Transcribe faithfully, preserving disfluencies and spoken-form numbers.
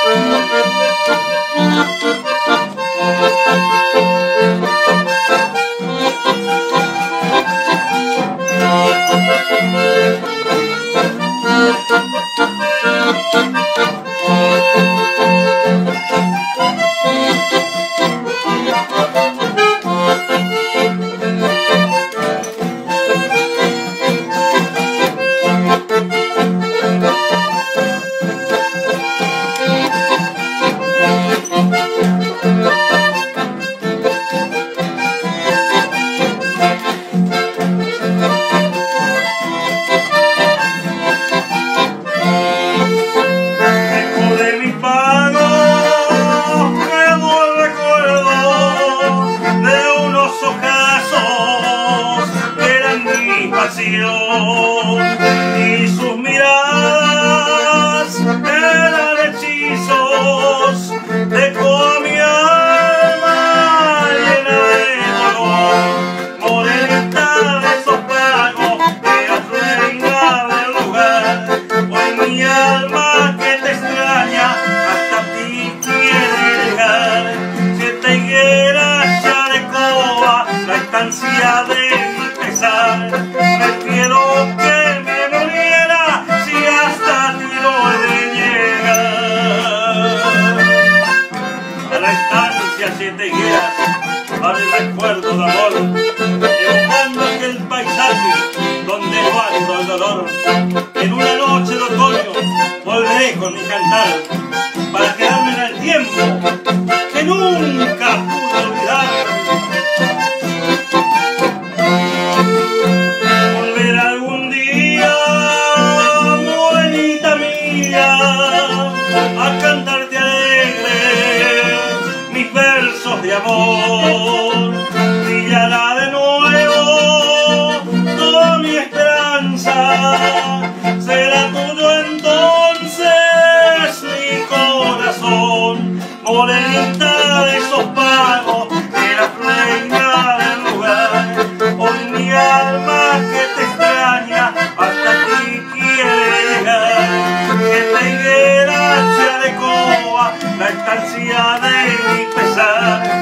Y sus miradas eran hechizos, dejó a mi alma llena de dolor. Morenita de esos pagos, eras reina del lugar. Hoy mi alma que te extraña hasta ti quiere llegar. Siete higueras ya de coba, la estancia de mi pesar. Prefiero que me muriera si hasta ti no he de llegar. A la estancia siete higueras, para el recuerdo de amor, evocando aquel paisaje donde no ando el dolor. En una noche de otoño volveré con mi cantar para quedarme en el tiempo que nunca pude olvidar. A cantarte alegre mis versos de amor, brillará de nuevo toda mi esperanza, será tuyo entonces mi corazón. Morenita de esos pagos, eras reina del lugar. Hoy mi alma que te extraña hasta ti quiere llegar. Que te higuera de coba, la estancia de mi pesar.